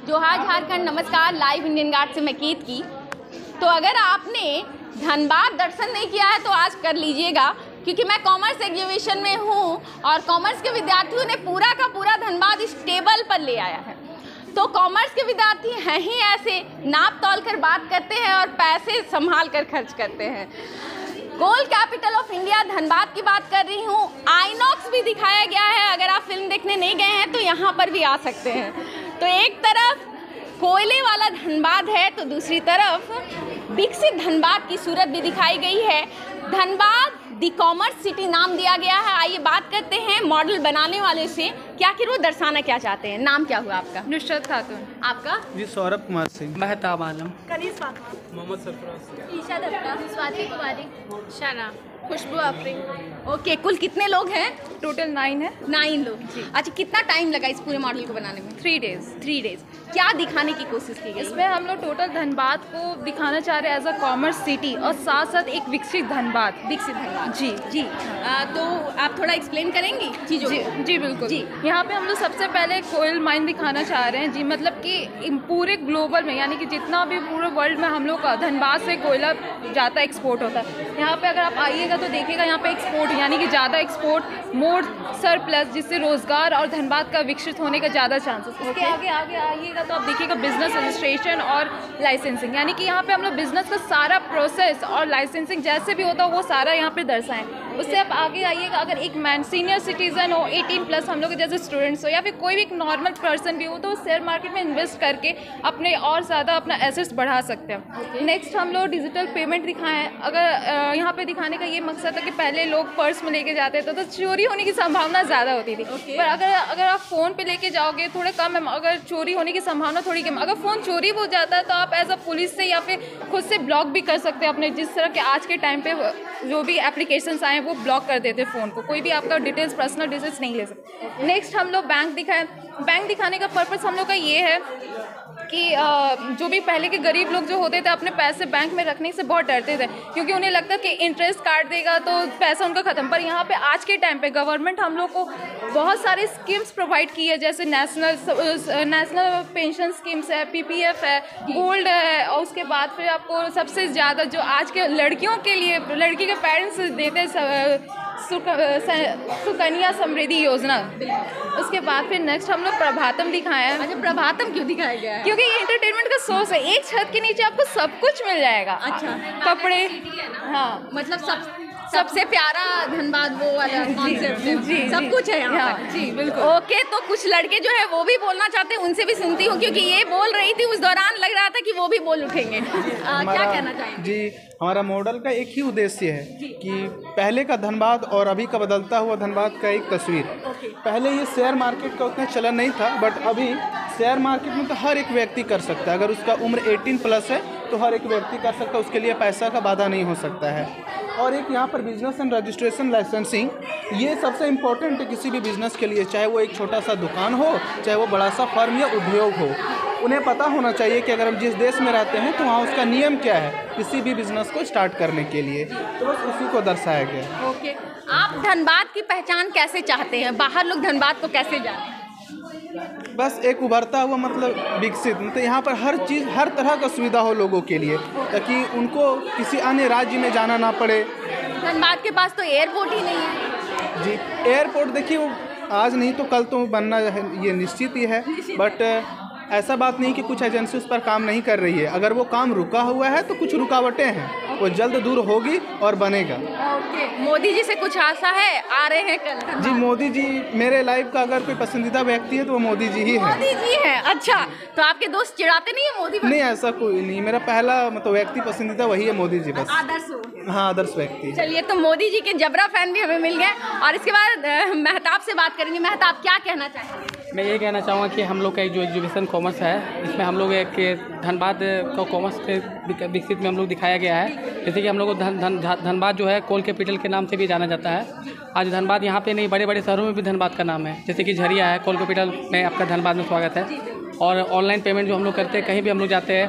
जोहार झारखंड, नमस्कार। Live Indian guard से मैं कीत की। तो अगर आपने धनबाद दर्शन नहीं किया है तो आज कर लीजिएगा, क्योंकि मैं कॉमर्स एग्जीबिशन में हूँ और कॉमर्स के विद्यार्थियों ने पूरा का पूरा धनबाद इस टेबल पर ले आया है। तो कॉमर्स के विद्यार्थी हैं ही ऐसे, नाप तोल कर बात करते हैं और पैसे संभाल कर खर्च करते हैं। Gold capital of India Dhanbad की बात कर रही हूँ। आइनॉक्स भी दिखाया गया है, अगर आप फिल्म देखने नहीं गए हैं तो यहाँ पर भी आ सकते हैं। तो एक तरफ कोयले वाला धनबाद है तो दूसरी तरफ विकसित धनबाद की सूरत भी दिखाई गई है। धनबाद दी कॉमर्स सिटी नाम दिया गया है। आइए बात करते हैं मॉडल बनाने वाले से कि आखिर वो दर्शाना क्या चाहते हैं। नाम क्या हुआ आपका? नुसरत खातून। आपका? जी सौरभ कुमार सिंह। महताब आलम। कनीज फातिमा। मोहम्मद सरफराज। ईशा दत्ता। स्वाति कुमारी। शना। खुशबू अफरीन। ओके, कुल कितने लोग हैं? टोटल 9 है। 9 लोग। अच्छा, कितना टाइम लगा इस पूरे मॉडल को बनाने में? 3 डेज। 3 डेज। क्या दिखाने की कोशिश की गई? इसमें हम लोग टोटल धनबाद को दिखाना चाह रहे हैं एज अ कॉमर्स सिटी और साथ साथ एक विकसित धनबाद। विकसित धनबाद। जी जी। तो आप थोड़ा एक्सप्लेन करेंगी चीज़ों जी, को? जी बिल्कुल जी। यहाँ पे हम लोग सबसे पहले कोयल माइन दिखाना चाह रहे हैं जी। मतलब कि पूरे ग्लोबल में, यानी कि जितना भी पूरे वर्ल्ड में हम लोग का धनबाद से कोयला जाता एक्सपोर्ट होता है। यहाँ पे अगर आप आइएगा तो देखिएगा यहाँ पे एक्सपोर्ट यानी कि ज़्यादा एक्सपोर्ट, मोर सरप्लस, जिससे रोजगार और धनबाद का विकसित होने का ज़्यादा चांसेस। उसके आगे आइएगा तो आप देखिएगा बिजनेस रजिस्ट्रेशन और लाइसेंसिंग, यानी कि यहाँ पे हम लोग बिजनेस का सारा प्रोसेस और लाइसेंसिंग जैसे भी होता है वो सारा यहाँ पे दर्शाएं। उससे आप आगे आइएगा, अगर एक मैन सीनियर सिटीजन हो 18+ हम लोग जैसे स्टूडेंट्स हो या फिर कोई भी एक नॉर्मल पर्सन भी हो तो शेयर मार्केट में इन्वेस्ट करके अपने और ज़्यादा अपना एसेट्स बढ़ा सकते हैं। नेक्स्ट हम लोग डिजिटल पेमेंट दिखाएं। अगर यहाँ पे दिखाने का ये मकसद है कि पहले लोग पर्स में लेके जाते थे तो चोरी होने की संभावना ज़्यादा होती थी। पर अगर आप फ़ोन पे लेके जाओगे थोड़े कम है, अगर चोरी होने की संभावना थोड़ी कम। अगर फ़ोन चोरी हो जाता है तो आप एज अ पुलिस से या फिर खुद से ब्लॉक भी कर सकते हैं अपने, जिस तरह के आज के टाइम पे जो भी एप्लीकेशंस आए हैं वो ब्लॉक कर देते हैं फ़ोन को, कोई भी आपका डिटेल्स, पर्सनल डिटेल्स नहीं ले सकते। नेक्स्ट हम लोग बैंक दिखाएं। बैंक दिखाने का पर्पस हम लोग का ये है कि जो भी पहले के गरीब लोग जो होते थे अपने पैसे बैंक में रखने से बहुत डरते थे, क्योंकि उन्हें लगता कि इंटरेस्ट काट देगा तो पैसा उनका ख़त्म। पर यहाँ पे आज के टाइम पे गवर्नमेंट हम लोग को बहुत सारे स्कीम्स प्रोवाइड की है, जैसे नेशनल पेंशन स्कीम्स है, PPF है, गोल्ड है, और उसके बाद फिर आपको सबसे ज़्यादा जो आज के लड़कियों के लिए लड़की के पेरेंट्स देते सुकन्या समृद्धि योजना। उसके बाद फिर नेक्स्ट हम लोग प्रभातम दिखाए हैं। अच्छा, प्रभातम क्यों दिखाया गया है? क्योंकि ये एंटरटेनमेंट का सोर्स है। एक छत के नीचे आपको सब कुछ मिल जाएगा। अच्छा, कपड़े, हाँ, मतलब सबसे प्यारा धनबाद वो वाला कॉन्सेप्ट है। जी, सब कुछ है यहाँ पर। जी बिल्कुल। ओके, तो कुछ लड़के जो है वो भी बोलना चाहते हैं, उनसे भी सुनती हूँ, क्योंकि ये बोल रही थी उस दौरान लग रहा था कि वो भी बोल उठेंगे। क्या कहना चाहेंगे? जी, हमारा मॉडल का एक ही उद्देश्य है कि पहले का धनबाद और अभी का बदलता हुआ धनबाद का एक तस्वीर। पहले ये शेयर मार्केट का उतना चलन नहीं था, बट अभी शेयर मार्केट में तो हर एक व्यक्ति कर सकता है। अगर उसका उम्र 18+ है तो हर एक व्यक्ति कर सकता है, उसके लिए पैसा का बाधा नहीं हो सकता है। और एक यहाँ पर बिजनेस एंड रजिस्ट्रेशन लाइसेंसिंग, ये सबसे इम्पोर्टेंट है किसी भी बिज़नेस के लिए, चाहे वो एक छोटा सा दुकान हो, चाहे वो बड़ा सा फर्म या उद्योग हो। उन्हें पता होना चाहिए कि अगर हम जिस देश में रहते हैं तो वहाँ उसका नियम क्या है किसी भी बिज़नेस को स्टार्ट करने के लिए। तो बस उसी को दर्शाया गया है। ओके, आप धनबाद की पहचान कैसे चाहते हैं? बाहर लोग धनबाद को कैसे जाने? बस एक उभरता हुआ मतलब विकसित, मतलब यहाँ पर हर चीज़, हर तरह का सुविधा हो लोगों के लिए, ताकि उनको किसी अन्य राज्य में जाना ना पड़े। धनबाद के पास तो एयरपोर्ट ही नहीं है। जी, एयरपोर्ट देखिए वो आज नहीं तो कल तो बनना है, ये निश्चित ही है। बट ऐसा बात नहीं कि कुछ एजेंसी उस पर काम नहीं कर रही है। अगर वो काम रुका हुआ है तो कुछ रुकावटें हैं, वो जल्द दूर होगी और बनेगा। ओके, मोदी जी से कुछ आशा है? आ रहे हैं कल? जी, मोदी जी मेरे लाइफ का अगर कोई पसंदीदा व्यक्ति है तो वो मोदी जी ही है। मोदी जी है। अच्छा, तो आपके दोस्त चिढ़ाते नहीं है मोदी पर? नहीं, ऐसा कोई नहीं। मेरा पहला मतलब व्यक्ति पसंदीदा वही है, मोदी जी बस। आदर्श हो। हाँ, आदर्श व्यक्ति। चलिए, तो मोदी जी के जबरा फैन भी हमें मिल गए। और इसके बाद महताब से बात करेंगे। महताब, क्या कहना चाहेंगे? मैं ये कहना चाहूँगा कि हम लोग का एक जो एजुकेशन कॉमर्स है, इसमें हम लोग एक धनबाद को कॉमर्स के विकसित में हम लोग दिखाया गया है। जैसे कि हम लोग को धनबाद जो है कोल कैपिटल के नाम से भी जाना जाता है। आज धनबाद यहाँ पे नहीं, बड़े बड़े शहरों में भी धनबाद का नाम है। जैसे कि झरिया है, कोल कैपिटल में आपका धनबाद में स्वागत है। और ऑनलाइन पेमेंट जो हम लोग करते हैं, कहीं भी हम लोग जाते हैं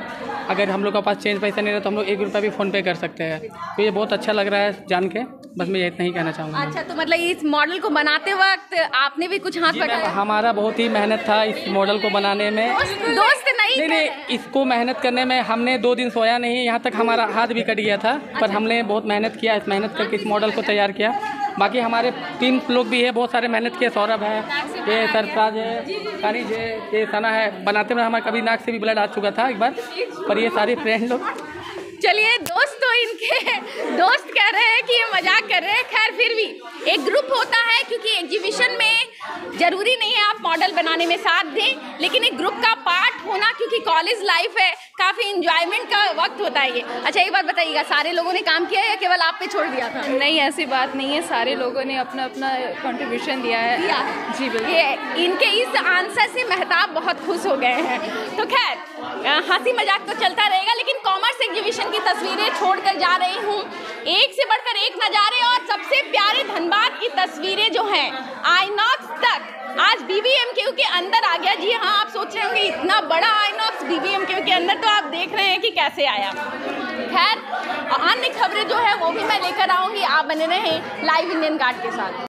अगर हम लोग के पास चेंज पैसा नहीं रहा तो हम लोग 1 रुपया भी फ़ोन पे कर सकते हैं। तो ये बहुत अच्छा लग रहा है जान के, बस मैं इतना ही कहना चाहूँगा। अच्छा, तो मतलब इस मॉडल को बनाते वक्त आपने भी कुछ हाथ पकाया? हमारा बहुत ही मेहनत था इस मॉडल को बनाने में। दोस्त नहीं, इसको मेहनत करने में हमने 2 दिन सोया नहीं, यहाँ तक हमारा हाथ भी कट गया था। पर हमने बहुत मेहनत किया, इस मेहनत करके इस मॉडल को तैयार किया। बाकी हमारे टीम लोग भी है, बहुत सारे मेहनत किए। सौरभ है, ये सरफराज है, कानिज है, ये सना है। बनाते में हमारे कभी नाक से भी ब्लड आ चुका था एक बार, पर ये सारे फ्रेंड लोग। चलिए दोस्त, तो इनके दोस्त कह रहे हैं कि ये मजाक कर रहे हैं। खैर, फिर भी एक ग्रुप होता है, क्योंकि एग्जीबिशन में जरूरी नहीं है आप मॉडल बनाने में साथ दें, लेकिन एक ग्रुप का पार्ट होना, क्योंकि कॉलेज लाइफ है, काफ़ी इंजॉयमेंट का वक्त होता है ये। अच्छा, एक बात बताइएगा, सारे लोगों ने काम किया है या केवल आप पे छोड़ दिया था? नहीं, ऐसी बात नहीं है, सारे लोगों ने अपना अपना कंट्रीब्यूशन दिया है। जी बिल्कुल। ये इनके इस आंसर से मेहताब बहुत खुश हो गए हैं। तो खैर, हंसी मजाक तो चलता रहेगा, लेकिन कॉमर्स एग्जीबिशन की तस्वीरें छोड़कर जा रही हूँ। एक से बढ़कर एक नज़ारे और सबसे प्यारे धनबाद की तस्वीरें जो हैं, आईनॉक्स तक आज BBMQ के अंदर आ गया। जी हाँ, आप सोच रहे होंगे इतना बड़ा आईनॉक्स BBMQ के अंदर, तो आप देख रहे हैं कि कैसे आया। खैर, अन्य खबरें जो है वो भी मैं लेकर आऊँगी। आप बने रहें लाइव इंडियन गार्ड के साथ।